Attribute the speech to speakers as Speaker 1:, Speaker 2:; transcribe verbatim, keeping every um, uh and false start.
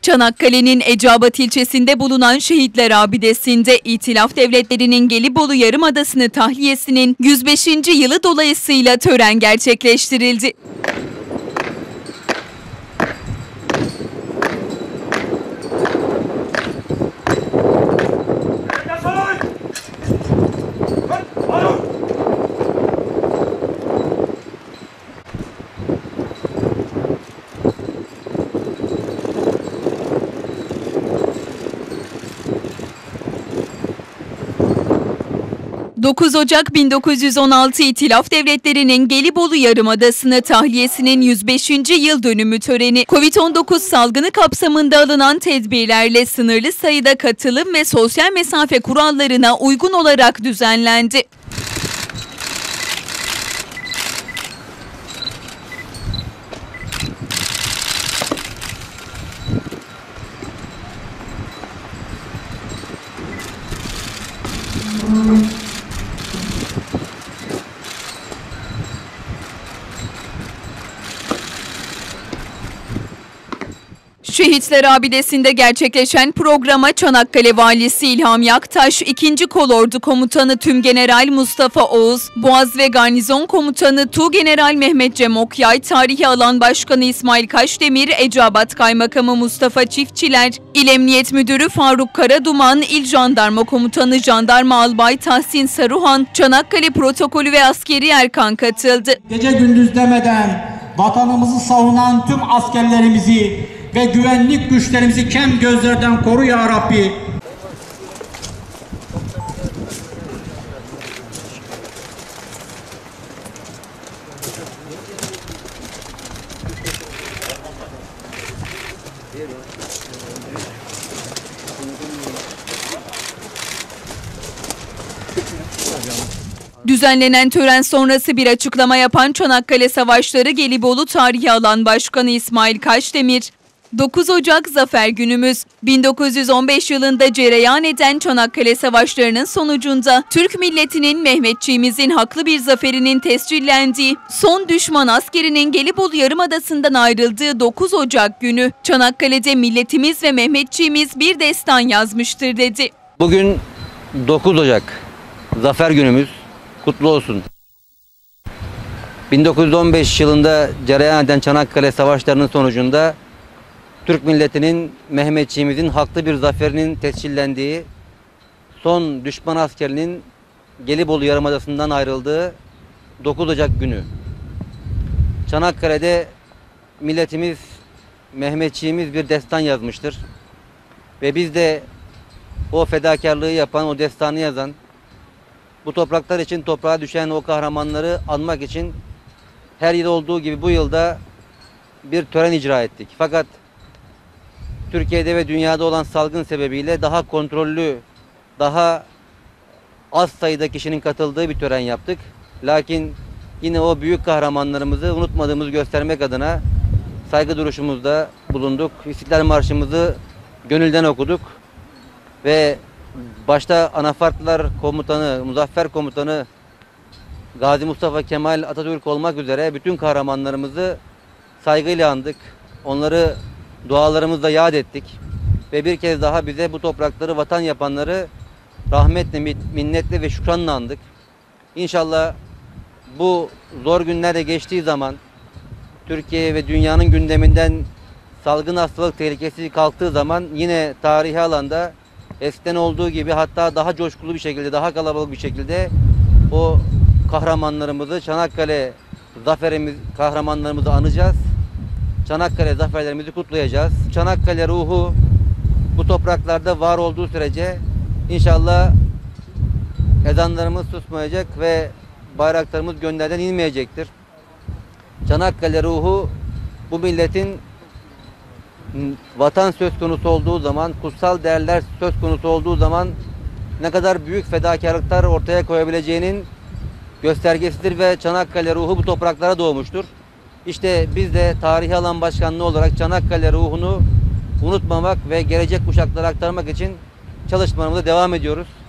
Speaker 1: Çanakkale'nin Eceabat ilçesinde bulunan Şehitler Abidesi'nde İtilaf Devletleri'nin Gelibolu Yarımadası'nı tahliyesinin yüz beşinci yılı dolayısıyla tören gerçekleştirildi. dokuz Ocak bin dokuz yüz on altı İtilaf Devletleri'nin Gelibolu Yarımadası'nı tahliyesinin yüz beşinci yıl dönümü töreni, Covid on dokuz salgını kapsamında alınan tedbirlerle sınırlı sayıda katılım ve sosyal mesafe kurallarına uygun olarak düzenlendi. Şehitler Abidesi'nde gerçekleşen programa Çanakkale Valisi İlham Yaktaş, ikinci Kolordu Komutanı Tümgeneral Mustafa Oğuz, Boğaz ve Garnizon Komutanı Tuğgeneral Mehmet Cem Okyay, Tarihi Alan Başkanı İsmail Kaşdemir, Eceabat Kaymakamı Mustafa Çiftçiler, İl Emniyet Müdürü Faruk Karaduman, İl Jandarma Komutanı Jandarma Albay Tahsin Saruhan, Çanakkale Protokolü ve Askeri Erkan katıldı.
Speaker 2: Gece gündüz demeden vatanımızı savunan tüm askerlerimizi ve güvenlik güçlerimizi kem gözlerden koru ya Rabbi.
Speaker 1: Düzenlenen tören sonrası bir açıklama yapan Çanakkale Savaşları Gelibolu Tarihi Alan Başkanı İsmail Kaşdemir, dokuz Ocak Zafer Günümüz, bin dokuz yüz on beş yılında cereyan eden Çanakkale Savaşları'nın sonucunda Türk milletinin Mehmetçiğimizin haklı bir zaferinin tescillendiği, son düşman askerinin Gelibolu Yarımadası'ndan ayrıldığı dokuz Ocak günü Çanakkale'de milletimiz ve Mehmetçiğimiz bir destan yazmıştır dedi.
Speaker 3: Bugün dokuz Ocak Zafer Günümüz kutlu olsun. bin dokuz yüz on beş yılında cereyan eden Çanakkale Savaşları'nın sonucunda Türk milletinin Mehmetçiğimizin haklı bir zaferinin tescillendiği, son düşman askerinin Gelibolu Yarımadası'ndan ayrıldığı dokuz Ocak günü. Çanakkale'de milletimiz, Mehmetçiğimiz bir destan yazmıştır. Ve biz de o fedakarlığı yapan, o destanı yazan, bu topraklar için toprağa düşen o kahramanları anmak için her yıl olduğu gibi bu yılda bir tören icra ettik. Fakat Türkiye'de ve dünyada olan salgın sebebiyle daha kontrollü, daha az sayıda kişinin katıldığı bir tören yaptık. Lakin yine o büyük kahramanlarımızı unutmadığımızı göstermek adına saygı duruşumuzda bulunduk. İstiklal Marşımızı gönülden okuduk ve başta Anafartlılar Komutanı, Muzaffer Komutanı Gazi Mustafa Kemal Atatürk olmak üzere bütün kahramanlarımızı saygıyla andık. Onları dualarımızla yad ettik. Ve bir kez daha bize bu toprakları vatan yapanları rahmetle, minnetle ve şükranla andık. İnşallah bu zor günlerde geçtiği zaman Türkiye ve dünyanın gündeminden salgın hastalık tehlikesi kalktığı zaman yine tarihi alanda eskiden olduğu gibi hatta daha coşkulu bir şekilde, daha kalabalık bir şekilde o kahramanlarımızı, Çanakkale zaferimiz, kahramanlarımızı anacağız. Çanakkale zaferlerimizi kutlayacağız. Çanakkale ruhu bu topraklarda var olduğu sürece inşallah ezanlarımız susmayacak ve bayraklarımız gönlerden inmeyecektir. Çanakkale ruhu bu milletin vatan söz konusu olduğu zaman, kutsal değerler söz konusu olduğu zaman ne kadar büyük fedakarlıklar ortaya koyabileceğinin göstergesidir ve Çanakkale ruhu bu topraklara doğmuştur. İşte biz de Tarihi Alan Başkanlığı olarak Çanakkale ruhunu unutmamak ve gelecek kuşaklara aktarmak için çalışmalarımıza devam ediyoruz.